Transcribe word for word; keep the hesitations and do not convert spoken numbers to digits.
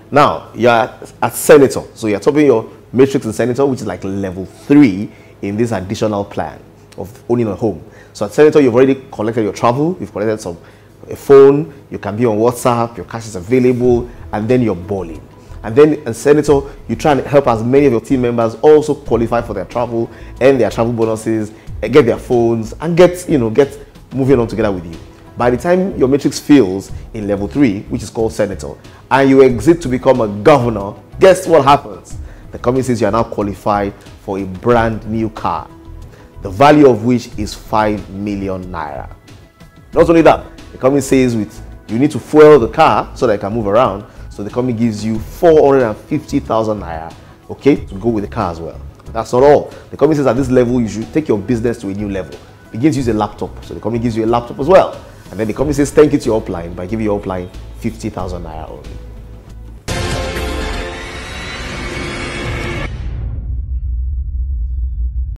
Now, you're at, at senator. So you're topping your matrix in senator, which is like level three in this additional plan of owning a home. So at senator, you've already collected your travel, you've collected some a phone, you can be on WhatsApp, your cash is available, and then you're balling. And then in senator, you try and help as many of your team members also qualify for their travel, earn their travel bonuses, get their phones, and get, you know, get moving on together with you. By the time your matrix fails in level three, which is called senator, and you exit to become a governor, guess what happens? The company says you are now qualified for a brand new car, the value of which is five million naira. Not only that, the company says with you need to fuel the car so that it can move around. So the company gives you four hundred fifty thousand naira, okay, to go with the car as well. That's not all. The company says at this level you should take your business to a new level. It begins to use a laptop, so the company gives you a laptop as well. And then the company says thank you to your upline by giving your upline fifty thousand naira only.